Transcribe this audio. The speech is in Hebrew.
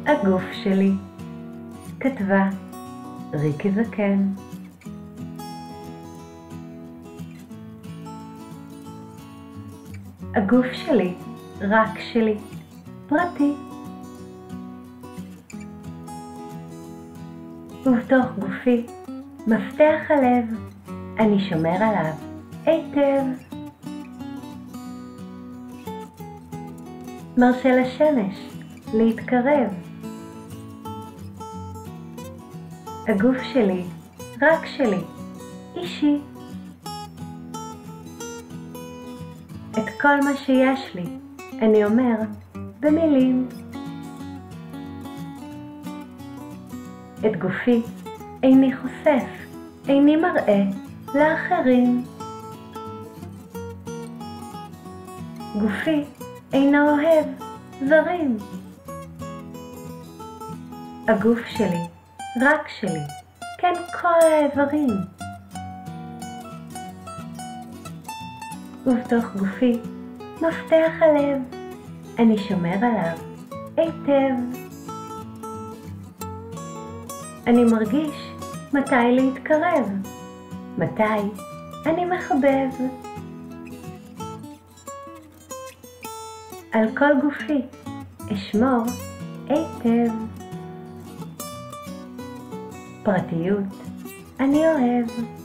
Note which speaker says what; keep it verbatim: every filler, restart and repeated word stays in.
Speaker 1: הגוף שלי, כתבה ריקי זקן. הגוף שלי, רק שלי, פרטי. ובתוך גופי, מפתח הלב, אני שומר עליו היטב. מרשה לשמש להתקרב. הגוף שלי, רק שלי, אישי. את כל מה שיש לי, אני אומר במילים. את גופי איני חושף, איני מראה לאחרים. גופי אינו אוהב זרים. הגוף שלי, רק שלי, כן כל האיברים. ובתוך גופי, מפתח הלב, אני שומר עליו היטב. אני מרגיש מתי להתקרב, מתי אני מחבב. על כל גופי אשמור היטב. פרטיות אני אוהב.